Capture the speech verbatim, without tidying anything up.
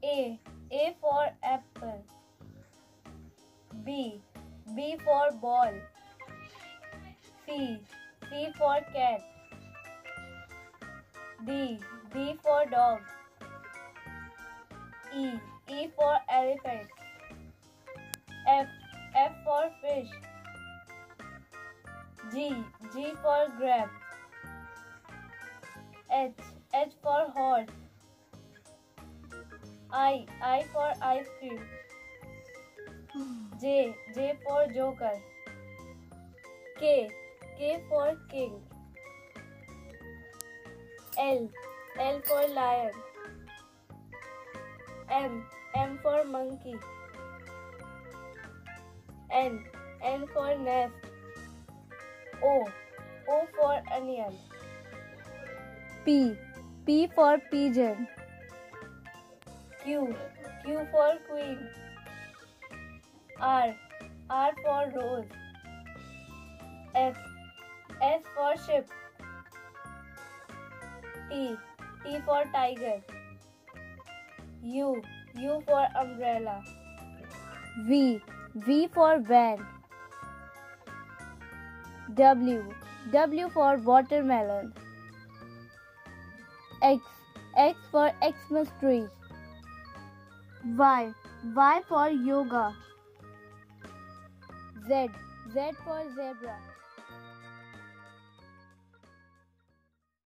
A. A for apple. B. B for ball. C. C for cat. D. D for dog. E. E for elephant. F. F for fish. G. G for grab. H. H for horse. I. I for ice cream. J. J for joker. K. K for king. L. L for lion. M. M for monkey. N. N for nest. O. O for onion. P. P for pigeon. Q. Q for queen. R. R for rose. S. S for ship. T. T for tiger. U. U for umbrella. V. V for van. W. W for watermelon. X. X for Xmas tree. Y. Y for yoga. Z. Z for zebra.